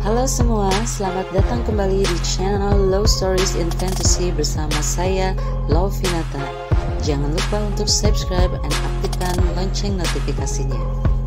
Halo semua, selamat datang kembali di channel Love Stories in Fantasy bersama saya, Lovinata. Jangan lupa untuk subscribe dan aktifkan lonceng notifikasinya.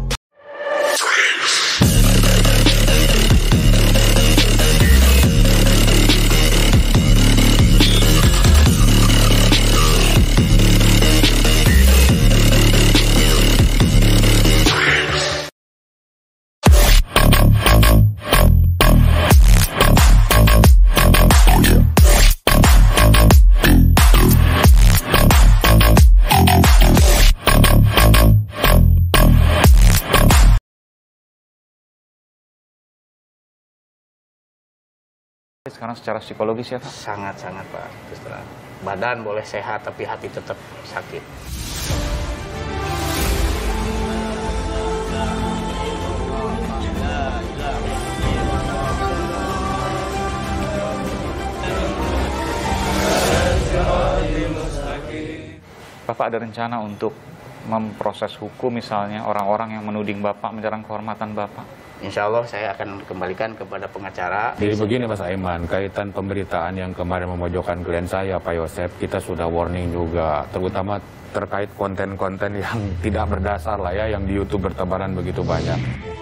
Sekarang secara psikologis ya Pak? Sangat-sangat Pak, terus terang. Badan boleh sehat tapi hati tetap sakit. Bapak ada rencana untuk memproses hukum misalnya orang-orang yang menuding Bapak, menyerang kehormatan Bapak? Insya Allah saya akan kembalikan kepada pengacara. Jadi begini Mas Aiman, kaitan pemberitaan yang kemarin memojokkan klien saya, Pak Yosef, kita sudah warning juga, terutama terkait konten-konten yang tidak berdasar lah ya, yang di YouTube bertebaran begitu banyak.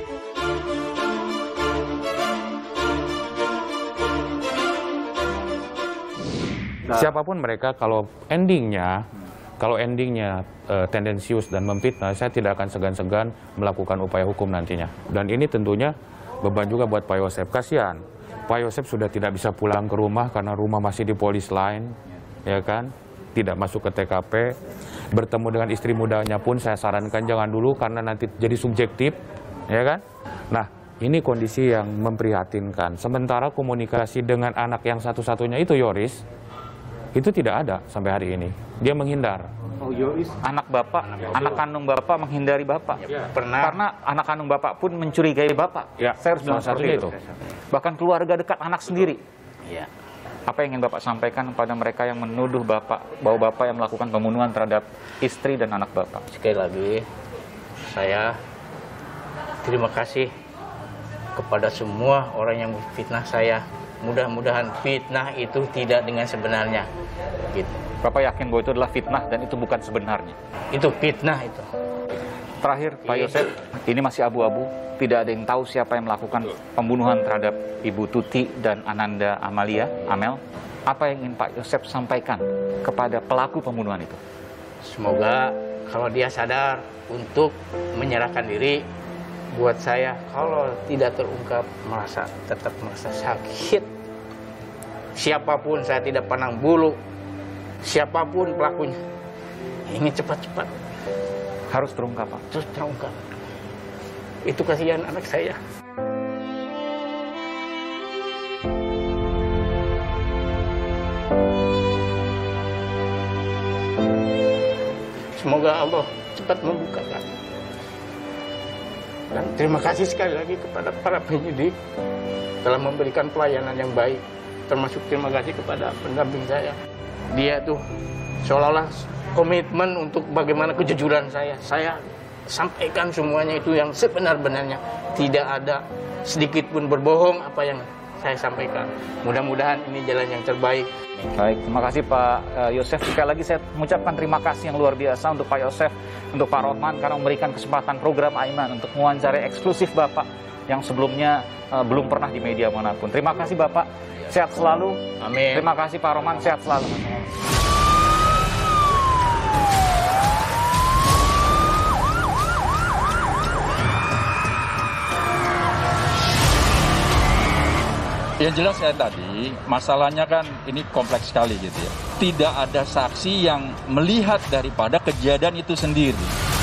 Siapapun mereka, kalau endingnya tendensius dan memfitnah, saya tidak akan segan-segan melakukan upaya hukum nantinya. Dan ini tentunya beban juga buat Pak Yosef. Kasihan, Pak Yosef sudah tidak bisa pulang ke rumah karena rumah masih di polis line, ya kan? Tidak masuk ke TKP. Bertemu dengan istri mudanya pun saya sarankan jangan dulu karena nanti jadi subjektif, ya kan? Nah, ini kondisi yang memprihatinkan. Sementara komunikasi dengan anak yang satu-satunya itu Yoris, itu tidak ada sampai hari ini. Dia menghindar. Oh, Yoris, anak Bapak, anak kandung Bapak menghindari Bapak. Ya, pernah. Karena anak kandung Bapak pun mencurigai Bapak. Ya, saya harus bilang seperti itu. Bahkan keluarga dekat anak sendiri. Ya. Apa yang ingin Bapak sampaikan kepada mereka yang menuduh Bapak bahwa Bapak yang melakukan pembunuhan terhadap istri dan anak Bapak? Sekali lagi, saya terima kasih kepada semua orang yang fitnah saya. Mudah-mudahan fitnah itu tidak dengan sebenarnya. Gitu. Bapak yakin bahwa itu adalah fitnah dan itu bukan sebenarnya? Itu fitnah itu. Terakhir, Pak Yosef, ini masih abu-abu. Tidak ada yang tahu siapa yang melakukan pembunuhan terhadap Ibu Tuti dan Ananda Amalia, Amel. Apa yang ingin Pak Yosef sampaikan kepada pelaku pembunuhan itu? Semoga kalau dia sadar untuk menyerahkan diri, buat saya kalau tidak terungkap tetap merasa sakit. Siapapun saya tidak pandang bulu, siapapun pelakunya, ingin cepat-cepat. Harus terungkap, Pak. Terus terungkap. Itu kasihan anak saya. Semoga Allah cepat membukakan. Dan terima kasih sekali lagi kepada para penyidik telah memberikan pelayanan yang baik. Termasuk terima kasih kepada pendamping saya. Dia tuh seolah-olah komitmen untuk bagaimana kejujuran saya. Saya sampaikan semuanya itu yang sebenar-benarnya. Tidak ada sedikit pun berbohong apa yang saya sampaikan. Mudah-mudahan ini jalan yang terbaik. Baik, terima kasih Pak Yosef. Sekali lagi saya mengucapkan terima kasih yang luar biasa untuk Pak Yosef, untuk Pak Rohman karena memberikan kesempatan program Aiman untuk mewawancarai eksklusif Bapak yang sebelumnya belum pernah di media manapun. Terima kasih Bapak, sehat selalu. Amin. Terima kasih Pak Rohman, sehat selalu. Yang jelas ya tadi, masalahnya kan ini kompleks sekali gitu ya. Tidak ada saksi yang melihat daripada kejadian itu sendiri.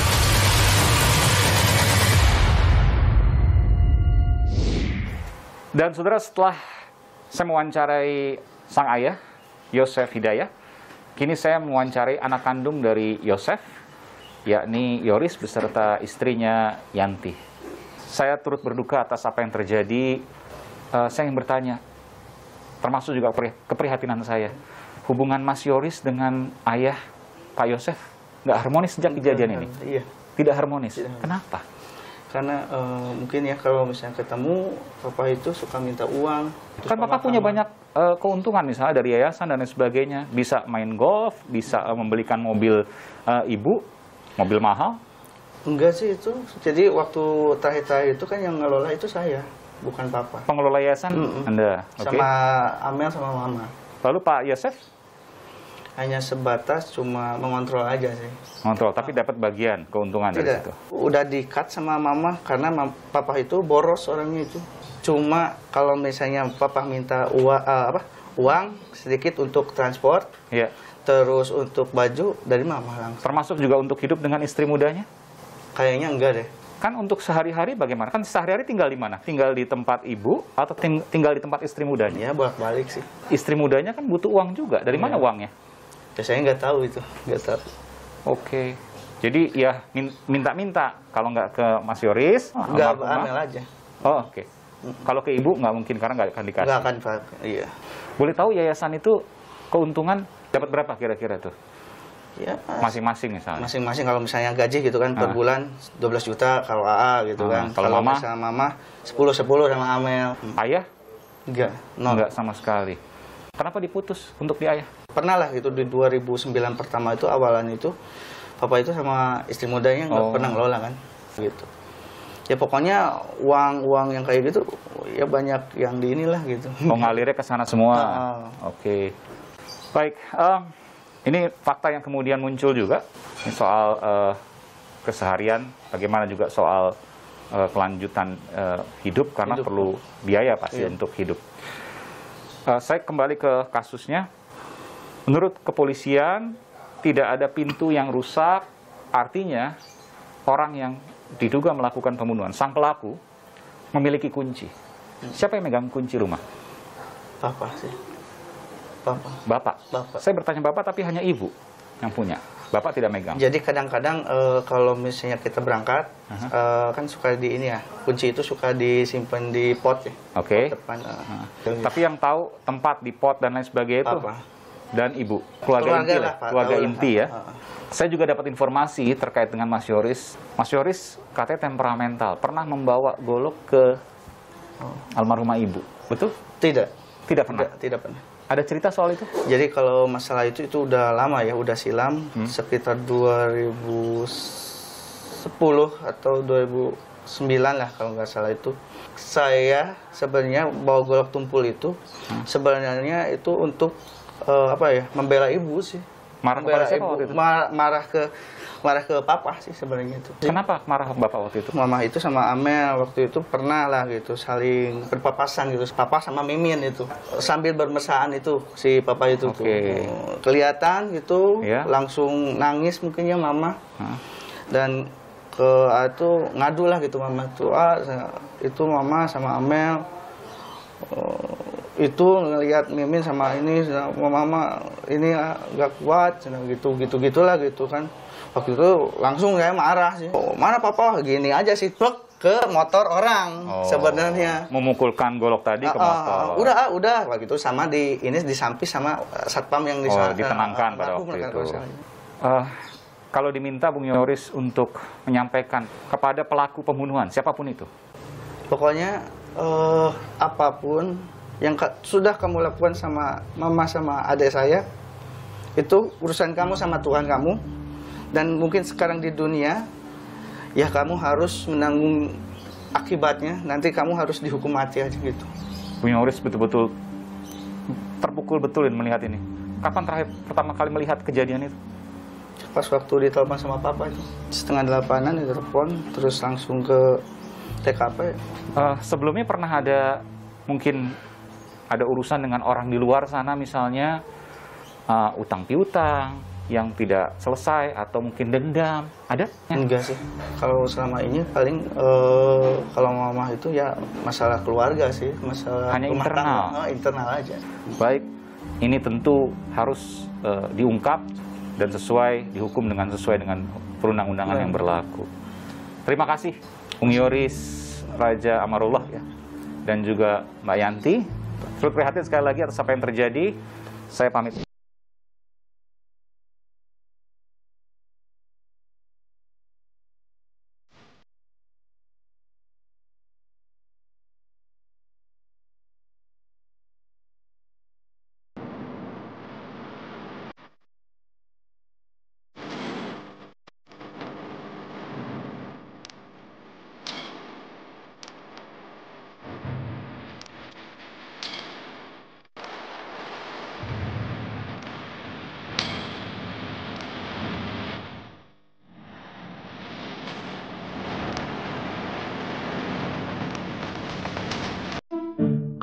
Dan saudara, setelah saya mewawancarai sang ayah, Yosef Hidayah, kini saya mewawancarai anak kandung dari Yosef, yakni Yoris beserta istrinya Yanti. Saya turut berduka atas apa yang terjadi. Saya ingin bertanya, termasuk juga keprihatinan saya, hubungan Mas Yoris dengan ayah Pak Yosef nggak harmonis sejak kejadian ini? Iya. Tidak harmonis. Kenapa? karena mungkin ya kalau misalnya ketemu papa itu suka minta uang. Kan papa punya banyak keuntungan misalnya dari yayasan dan lain sebagainya. Bisa main golf, bisa membelikan mobil ibu, mobil mahal. Enggak sih itu. Jadi waktu terakhir itu kan yang ngelola itu saya, bukan papa. Pengelola yayasan Anda. Oke. Sama Amel sama mama. Lalu Pak Yosef? Hanya sebatas cuma mengontrol aja sih. Kontrol, tapi dapat bagian keuntungan dari Tidak, situ. udah di-cut sama mama karena papa itu boros orangnya itu. Cuma kalau misalnya papa minta uang sedikit untuk transport, Iya. terus untuk baju dari mama langsung. Termasuk juga untuk hidup dengan istri mudanya? Kayaknya enggak deh. Kan untuk sehari-hari bagaimana? Kan sehari-hari tinggal di mana? Tinggal di tempat ibu atau tinggal di tempat istri mudanya? Ya bolak-balik sih. Istri mudanya kan butuh uang juga. Dari mana uangnya? Ya, saya nggak tahu itu, nggak tahu. Oke. Jadi ya minta-minta. Kalau nggak ke Mas Yoris, Nggak almarhumah. Amel aja. Oh, oke. Kalau ke ibu nggak mungkin karena nggak akan dikasih. Nggak akan Pak. Iya. Boleh tahu yayasan itu keuntungan dapat berapa kira-kira tuh? Ya, Masing-masing misalnya. masing-masing kalau misalnya gaji gitu kan per bulan 12 juta kalau AA gitu kan. Kalau mama? misalnya mama 10 sama Amel. Ayah? Enggak, nol. Nggak sama sekali. Kenapa diputus untuk di ayah? Pernah lah gitu di 2009 pertama itu awalan itu papa itu sama istri mudanya nggak pernah ngelola kan gitu. Ya pokoknya uang yang kayak gitu ya banyak yang di inilah gitu. Oh, ngalirnya ke sana semua. Oke. Baik, ini fakta yang kemudian muncul juga ini soal keseharian, bagaimana juga soal kelanjutan hidup karena perlu biaya pasti untuk hidup. Saya kembali ke kasusnya. Menurut kepolisian, tidak ada pintu yang rusak, artinya orang yang diduga melakukan pembunuhan, sang pelaku, memiliki kunci. Siapa yang megang kunci rumah? Papa sih. Papa. Bapak. Bapak. Saya bertanya bapak, tapi hanya ibu yang punya. Bapak tidak megang. Jadi kadang-kadang kalau misalnya kita berangkat, kan suka di ini ya, kunci itu suka disimpan di pot ya. Oke. Pot depan. Tapi yang tahu tempat di pot dan lain sebagainya itu Papa. dan ibu, keluarga inti lah, Pak, keluarga tahu lah. inti ya. Saya juga dapat informasi terkait dengan Mas Yoris. Mas Yoris katanya temperamental, pernah membawa golok ke almarhumah ibu, betul? Tidak. Tidak pernah. Tidak pernah. Ada cerita soal itu? Jadi kalau masalah itu udah lama ya, udah silam sekitar 2010 atau 2009 lah kalau nggak salah itu. Saya sebenarnya bawa golok tumpul itu sebenarnya itu untuk membela ibu sih. Marah kepada siapa waktu itu? Marah ke papa sih sebenarnya itu. Kenapa marah bapak waktu itu? Mama itu sama Amel waktu itu pernah lah gitu saling berpapasan gitu, papa sama Mimin itu sambil bermesraan itu si papa itu tuh kelihatan gitu langsung nangis mungkinnya mama dan itu ngadu lah gitu mama tuh itu mama sama Amel itu ngelihat Mimin sama ini sama mama ini nggak kuat gitulah gitu kan. Waktu itu langsung saya marah sih. Oh, mana papa gini aja sih truk ke motor orang sebenarnya. Memukulkan golok tadi ke motor. Udah begitu sama ini disampis sama satpam yang ditenangkan pada waktu itu. Kalau diminta Bung Yoris untuk menyampaikan kepada pelaku pembunuhan siapapun itu. Pokoknya apapun yang sudah kamu lakukan sama mama sama adik saya itu urusan kamu sama Tuhan kamu. Dan mungkin sekarang di dunia, ya kamu harus menanggung akibatnya. Nanti kamu harus dihukum mati aja gitu. Bung Yoris betul-betul terpukul betul melihat ini. Kapan terakhir pertama kali melihat kejadian itu? Pas waktu ditelepon sama papa itu. 7:30-an ditelepon, terus langsung ke TKP. Sebelumnya pernah ada, mungkin ada urusan dengan orang di luar sana misalnya, utang piutang yang tidak selesai atau mungkin dendam, ada? Enggak sih. Kalau selama ini paling kalau mama itu ya masalah keluarga sih, masalah hanya rumah internal. tangga, internal aja. Baik, ini tentu harus diungkap dan dihukum sesuai dengan perundang-undangan yang berlaku. Terima kasih Bung Yoris Raja Amarullah ya, dan juga Mbak Yanti. Turut prihatin sekali lagi atas apa yang terjadi. Saya pamit.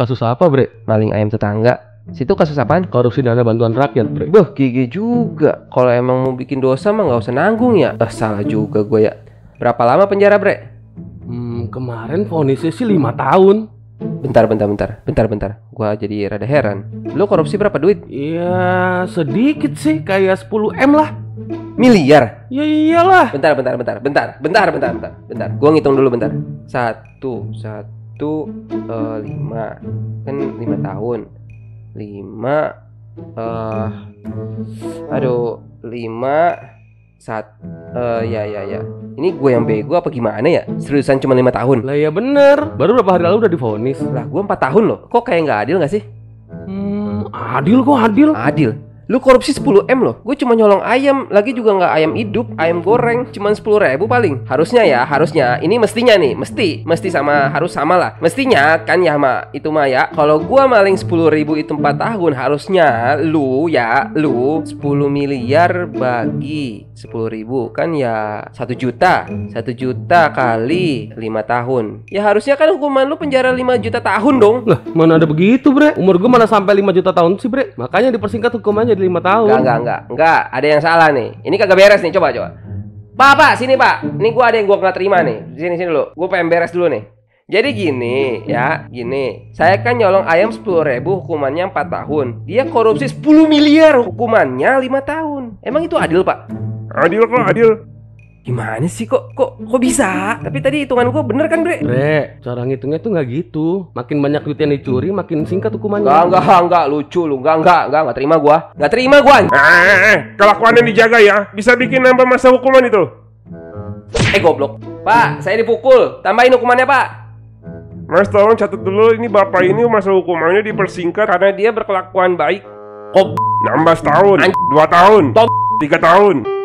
kasus apa, Bre? Maling ayam tetangga. Situ kasus apaan? Korupsi dana bantuan rakyat, Bre. Beuh, gigi juga. Kalau emang mau bikin dosa mah nggak usah nanggung ya. Salah juga gue ya. Berapa lama penjara, Bre? Kemarin vonisnya sih 5 tahun. Bentar. Gua jadi rada heran. Lu korupsi berapa duit? Iya, sedikit sih, kayak 10 M lah. Miliar? Ya iyalah. Bentar. Gua ngitung dulu bentar. 1, 5. Kan 5 tahun. 5 ya. Ini gue yang bego apa gimana ya? Seriusan cuma 5 tahun? Lah ya bener. Baru berapa hari lalu udah divonis. Lah gue 4 tahun loh. Kok kayak nggak adil nggak sih? Adil kok, adil. Adil? Lu korupsi 10 M loh. Gue cuma nyolong ayam. Lagi juga nggak ayam hidup, ayam goreng. Cuman 10.000 paling. Harusnya. Ini mestinya nih. Mesti sama, harus sama lah. Mestinya kan ya itu mah ya. Kalau gue maling 10.000 itu 4 tahun. Harusnya lu 10 miliar bagi 10.000 kan ya 1 juta. 1 juta kali 5 tahun. Ya harusnya kan hukuman lu penjara 5 juta tahun dong. Lah mana ada begitu, Bre? Umur gue mana sampai 5 juta tahun sih, Bre. Makanya dipersingkat hukumannya 5 tahun. Enggak, ada yang salah nih. Ini kagak beres nih, coba. Pak, sini Pak. Ini gua ada yang gua nggak terima nih. Sini dulu. Gua pengen beres dulu nih. Jadi gini. Saya kan nyolong ayam 10.000, hukumannya 4 tahun. Dia korupsi 10 miliar, hukumannya 5 tahun. Emang itu adil, Pak? Adil kok, adil. Gimana sih kok bisa? Tapi tadi hitungan gua bener kan, Bre? Bre, cara ngitungnya tuh nggak gitu. Makin banyak duit yang dicuri, makin singkat hukumannya. Enggak, lucu lu. Enggak terima gua. Enggak terima gua. Kelakuannya dijaga ya. Bisa bikin nambah masa hukuman itu. Goblok. Pak, saya dipukul. Tambahin hukumannya, Pak. Mas tolong catat dulu, ini bapak ini masa hukumannya dipersingkat karena dia berkelakuan baik. Nambah setahun, 2 tahun, 3 tahun.